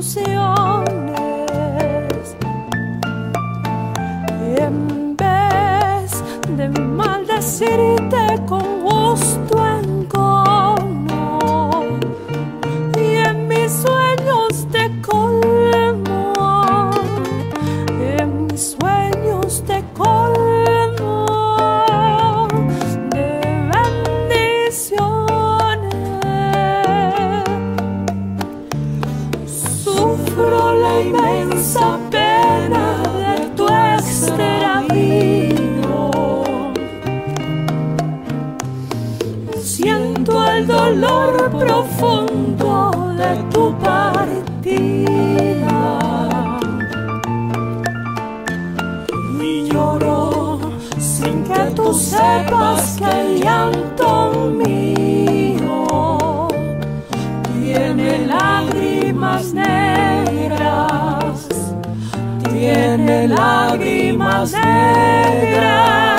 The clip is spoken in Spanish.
ilusiones. Y en vez de maldecirte con gusto encono, y en mis sueños te colmo, en mis sueños te colmo de bendiciones. Sufro la inmensa pena de tu extravío, siento el dolor profundo de tu partida, y lloro sin que tú sepas que el llanto mío tiene lágrimas negras, tiene lágrimas negras.